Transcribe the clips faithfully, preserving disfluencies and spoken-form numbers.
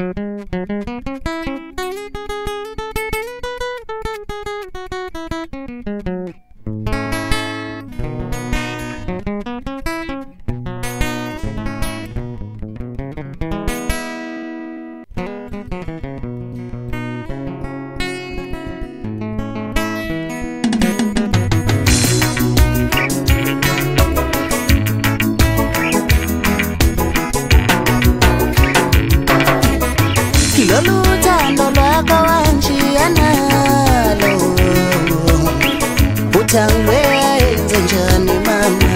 Lolu thando lwakho wanjiyana lo Uthangenze njani mama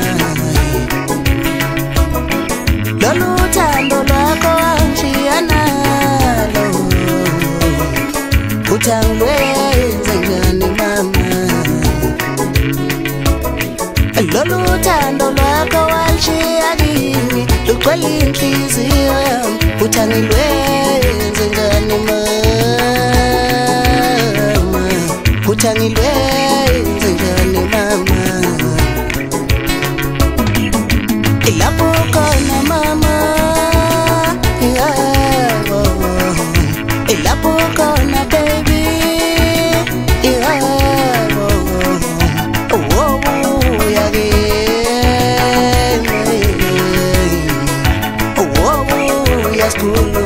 Lolu thando lwakho wanjiyana lo Uthangenze njani mama Lolu thando lwakho wanjiyani Lukwela inhliziyo yami Uthangilwenze njani mama Uthangilwenze njani mama Ilapho khona mama yeah, oh, oh. Ilapho khona baby yeah, oh, oh, oh, oh, yeah, yeah. Oh, oh, oh, yes, cool.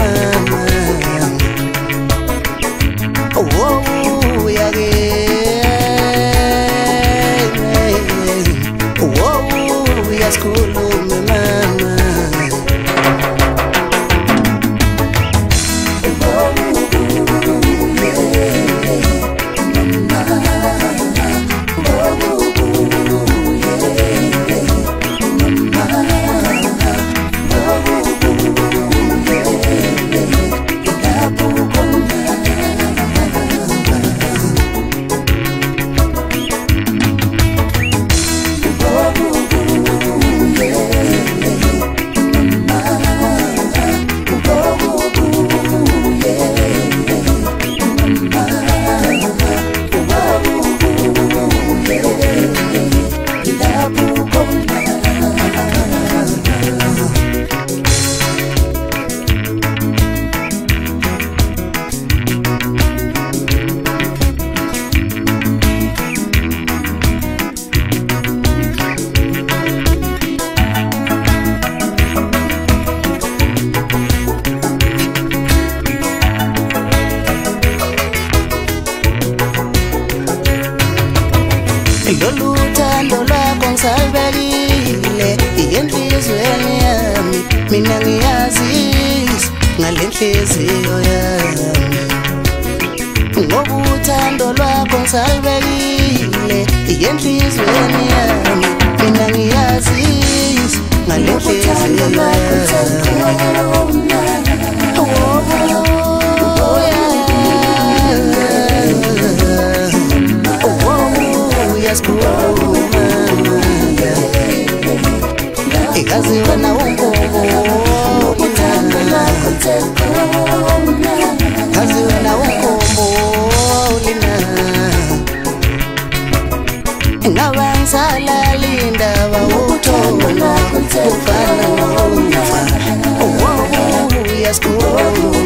Lolu thando lwakho ngisalibekile enhlizweni yami mina ngiyazi ngale nhliziyo yami Ngoba uthando lwakho ngisalibekile enhlizweni yami mina ngiyazi ngale nhliziyo yami Kazi wena unkomo Uthando lwakho tekhona Kazi wena unkomo Lina Ngawanzala lindaba Uthando lwakho tekhona Oh, oh, yes, cool.